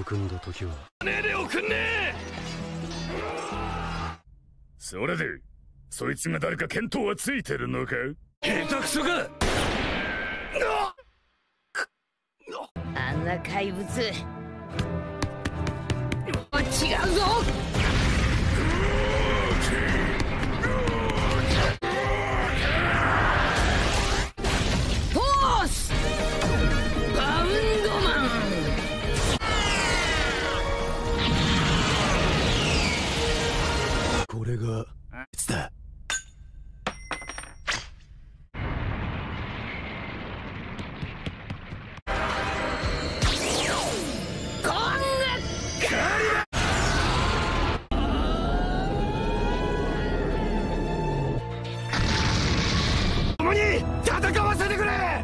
組んだ時はねえでおくんねえ。それでそいつが誰か見当はついてるのか。下手くそか。 あんな怪物違うぞ。フォースバウンドマン。 これがいつだ。 共に戦わせてくれ。